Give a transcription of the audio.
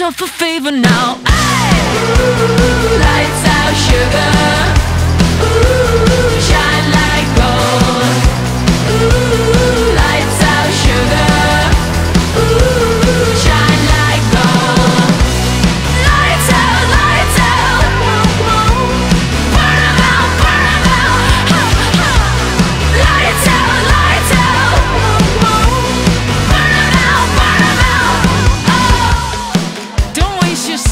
up for favor now. Hey! Ooh, lights out, sugar. Ooh, shine like gold. Ooh, lights out, sugar. Ooh, shine like gold. Lights out, lights out. Burn 'em out, burn 'em out. Ha, ha. Lights out, lights out. Burn 'em out, burn 'em out. Oh. Don't waste your